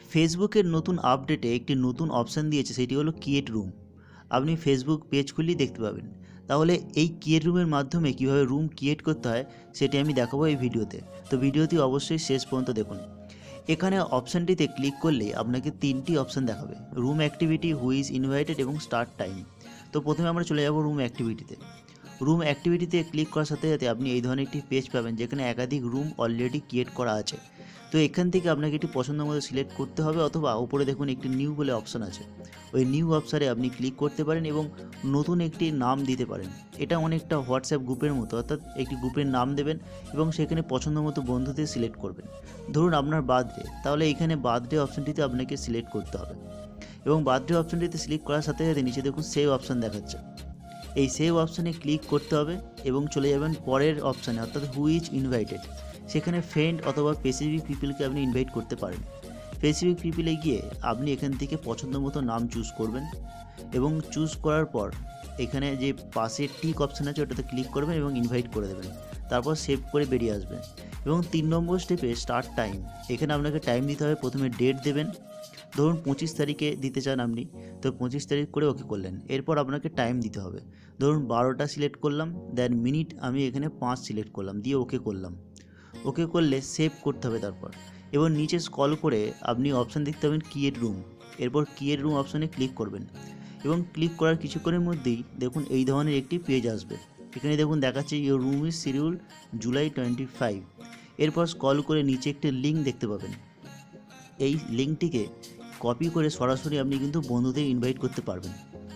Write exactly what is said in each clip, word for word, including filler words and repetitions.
ফেসবুকের নতুন আপডেটে একটি নতুন অপশান দিয়েছে, সেটি হলো ক্রিয়েট রুম। আপনি ফেসবুক পেজ খুললেই দেখতে পাবেন। তাহলে এই ক্রিয়েট রুমের মাধ্যমে কীভাবে রুম ক্রিয়েট করতে হয় সেটি আমি দেখাবো এই ভিডিওতে। তো ভিডিওটি অবশ্যই শেষ পর্যন্ত দেখুন। এখানে অপশানটিতে ক্লিক করলেই আপনাকে তিনটি অপশান দেখাবে: room activity, who is invited এবং স্টার্ট টাইম। তো প্রথমে আমরা চলে যাব রুম অ্যাক্টিভিটিতে। রুম অ্যাক্টিভিটিতে ক্লিক করার সাথে সাথে আপনি এই ধরনের একটি পেজ পাবেন যেখানে একাধিক রুম অলরেডি ক্রিয়েট করা আছে। তো এখান থেকে আপনাকে একটি পছন্দ মতো সিলেক্ট করতে হবে, অথবা উপরে দেখুন একটি নিউ বলে অপশান আছে, ওই নিউ অপশানে আপনি ক্লিক করতে পারেন এবং নতুন একটি নাম দিতে পারেন। এটা অনেকটা হোয়াটসঅ্যাপ গ্রুপের মতো, অর্থাৎ একটি গ্রুপের নাম দেবেন এবং সেখানে পছন্দ মতো বন্ধুদের সিলেক্ট করবেন। ধরুন আপনার বার্থডে, তাহলে এখানে বার্থডে অপশানটিতে আপনাকে সিলেক্ট করতে হবে এবং বার্থডে অপশানটিতে সিলেক্ট করার সাথে সাথে নিচে দেখুন সেভ অপশান দেখাচ্ছে, এই সেভ অপশানে ক্লিক করতে হবে এবং চলে যাবেন পরের অপশানে, অর্থাৎ হু ইজ ইনভাইটেড। সেখানে ফ্রেন্ড অথবা স্পেসিফিক পিপলকে আপনি ইনভাইট করতে পারেন। স্পেসিফিক পিপলে গিয়ে আপনি এখান থেকে পছন্দ মতো নাম চুজ করবেন এবং চুজ করার পর এখানে যে পাশে টিক অপশান আছে ওটাতে ক্লিক করবেন এবং ইনভাইট করে দেবেন, তারপর সেভ করে বেরিয়ে আসবেন। এবং তিন নম্বর স্টেপে স্টার্ট টাইম, এখানে আপনাকে টাইম দিতে হবে। প্রথমে ডেট দেবেন, ধরুন পঁচিশ তারিখে দিতে চান আপনি, তো পঁচিশ তারিখ করে ওকে করলেন। এরপর আপনাকে টাইম দিতে হবে, ধরুন বারোটা সিলেক্ট করলাম, দেন মিনিট আমি এখানে পাঁচ সিলেক্ট করলাম, দিয়ে ওকে করলাম। ওকে করলে সেভ করতে হবে তারপর। এবার নিচে স্ক্রল করে আপনি অপশান দেখতে পাবেন ক্রিয়েট রুম, এরপর ক্রিয়েট রুম অপশানে ক্লিক করবেন এবং ক্লিক করার কিছুক্ষণের মধ্যেই দেখুন এই ধরনের একটি পেজ আসবে। এখানে দেখুন দেখাচ্ছে your room is schedule July twenty five. এরপর স্ক্রল করে নিচে একটি লিঙ্ক দেখতে পাবেন, এই লিঙ্কটিকে কপি করে সরাসরি আপনি কিন্তু বন্ধুদের ইনভাইট করতে পারবেন।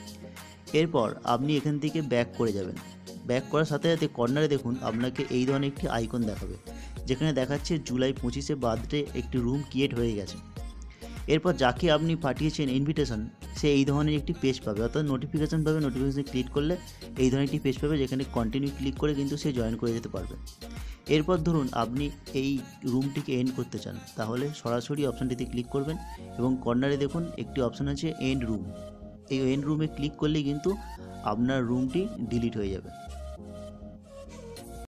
এরপর আপনি এখান থেকে ব্যাক করে যাবেন। ব্যাক করার সাথে সাথে কর্নারে দেখুন আপনাকে এই ধরনের একটি আইকন দেখাবে যেখানে দেখাচ্ছে জুলাই পঁচিশে বার্থডে একটি রুম ক্রিয়েট হয়ে গেছে। এরপর যাকে আপনি পাঠিয়েছেন ইনভিটেশন, সে এই ধরনের একটি পেজ পাবে, অর্থাৎ নোটিফিকেশান পাবে। নোটিফিকেশানে ক্লিক করলে এই ধরনের একটি পেজ পাবে যেখানে কন্টিনিউ ক্লিক করে কিন্তু সে জয়েন করে যেতে পারবে। এরপর ধরুন আপনি এই রুমটিকে এন্ড করতে চান, তাহলে সরাসরি অপশানটিতে ক্লিক করবেন এবং কর্নারে দেখুন একটি অপশান আছে এন্ড রুম, এই এন্ড রুমে ক্লিক করলে কিন্তু আপনার রুমটি ডিলিট হয়ে যাবে।